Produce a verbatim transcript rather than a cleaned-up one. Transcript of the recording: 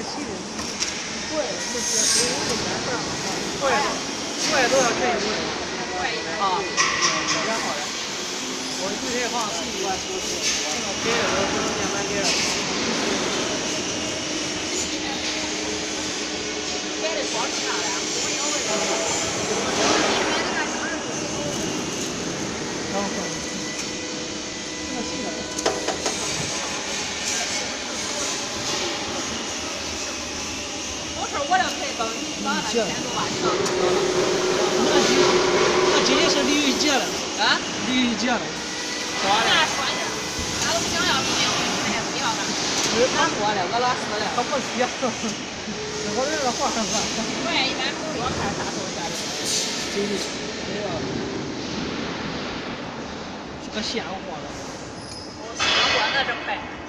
骑的，贵，这些所有的钱不让花，贵，贵都要这一贵。啊，比较好的。我之前放四十万出去，那个别的都不能慢慢别的。别的光是啥的？我有味道。然后，这个新的。 我说我要可以帮你帮那钱多吧？ 那今那今天是鲤鱼节了。 啊？ 鲤鱼节了。 花的。说的，俺都想要没有，哎呀，不要了。俺过了，我老死了。 他不需要。我这个画上算。 对，一般不多看啥时候下的。 对对。没有。是个鲜活的。 哦，鲜活那真快。